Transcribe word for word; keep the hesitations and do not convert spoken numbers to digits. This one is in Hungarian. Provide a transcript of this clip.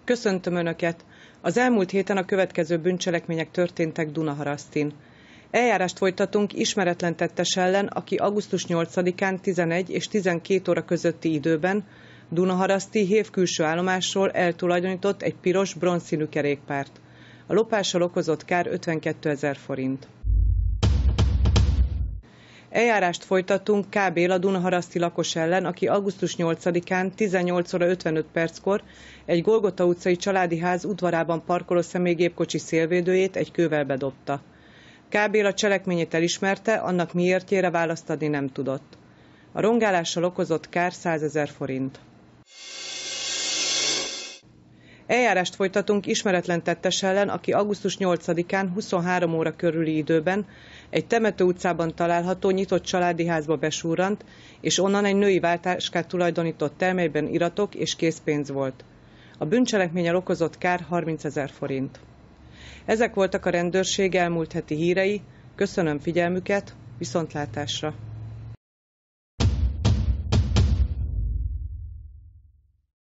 Köszöntöm Önöket! Az elmúlt héten a következő bűncselekmények történtek Dunaharasztin. Eljárást folytatunk ismeretlen tettes ellen, aki augusztus nyolcadikán tizenegy és tizenkét óra közötti időben Dunaharaszti Hév külső állomásról eltulajdonított egy piros, bronzszínű kerékpárt. A lopással okozott kár ötvenkétezer forint. Eljárást folytatunk K. Béla dunaharaszti lakos ellen, aki augusztus nyolcadikán tizennyolc óra ötvenöt perckor egy Golgota utcai családi ház udvarában parkoló személygépkocsi szélvédőjét egy kővel bedobta. K. Béla cselekményét elismerte, annak miértjére választ adni nem tudott. A rongálással okozott kár százezer forint. Eljárást folytatunk ismeretlen tettes ellen, aki augusztus nyolcadikán huszonhárom óra körüli időben egy Temető utcában található nyitott családi házba besúrrant, és onnan egy női váltáskát tulajdonított el, melyben iratok és készpénz volt. A bűncselekménnyel okozott kár harmincezer forint. Ezek voltak a rendőrség elmúlt heti hírei. Köszönöm figyelmüket, viszontlátásra!